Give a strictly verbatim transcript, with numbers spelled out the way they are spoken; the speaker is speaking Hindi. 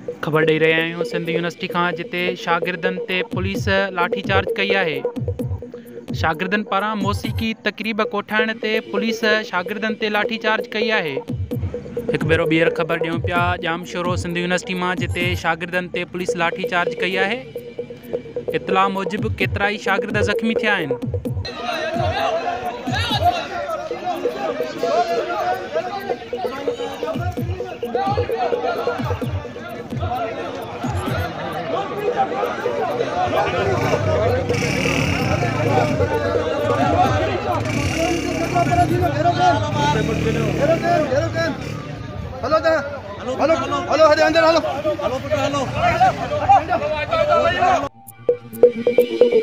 ख़बर ॾेई रहिया आहियूं सिंध यूनिवर्सिटी खां, जिते शागिर्दनि ते पुलिस लाठीचार्ज कई आहे। शागिर्दनि पारां मौसीक़ी तक़रीब कोठाइण ते पुलिस शागिर्दनि ते लाठीचार्ज कई आहे। हिकु भेरो ॿीहर ख़बर ॾियूं पिया जामशोरो सिंध यूनिवर्सिटी मां, जिते शागिर्दनि ते पुलिस लाठीचार्ज कई आहे। इतला मूजिबि केतिरा ई शागिर्द ज़ख़्मी थिया आहिनि। हेलो हेलो हेलो हरे अंदर हेलो हेलो हेलो